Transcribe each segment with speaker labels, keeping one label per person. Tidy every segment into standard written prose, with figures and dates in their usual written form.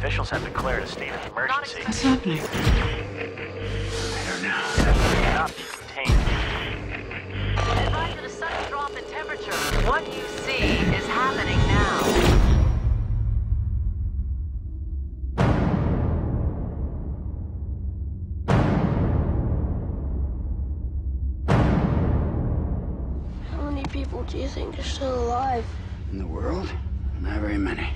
Speaker 1: Officials have declared a state of emergency.
Speaker 2: What's happening?
Speaker 1: I don't know. Cannot be contained.
Speaker 3: Advise of a sudden drop in temperature. What you see is happening now.
Speaker 4: How many people do you think are still alive?
Speaker 5: In the world? Not very many.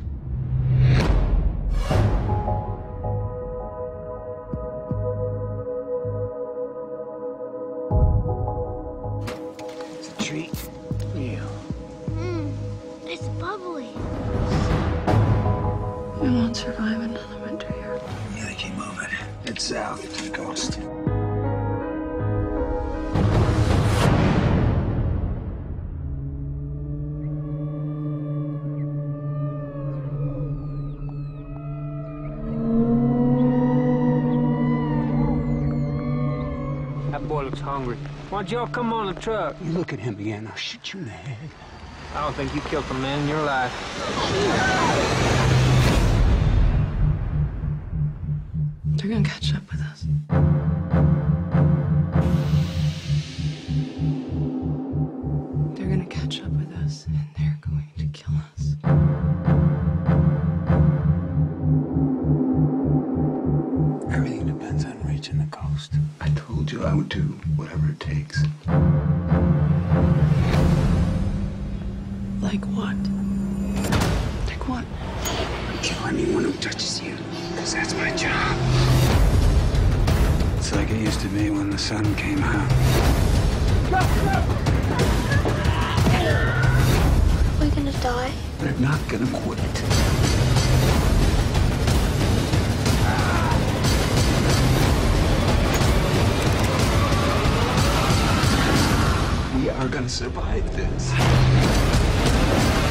Speaker 5: It's a treat for you.
Speaker 4: It's bubbly.
Speaker 2: We won't survive another winter here.
Speaker 5: Yeah, they keep moving. Head south to the coast.
Speaker 6: That boy looks hungry. Why don't y'all come on the truck?
Speaker 5: You look at him again, I'll shoot you in the head.
Speaker 6: I don't think you killed a man in your life.
Speaker 2: They're gonna catch up with us. They're gonna catch up with us, and they're going to kill us.
Speaker 5: Everything depends on reaching the coast. I told you I would do whatever it takes.
Speaker 2: Like what? Like what?
Speaker 5: Kill anyone who touches you, because that's my job. It's like it used to be when the sun came out.
Speaker 4: Are we gonna die?
Speaker 5: They're not gonna quit. We are gonna survive this.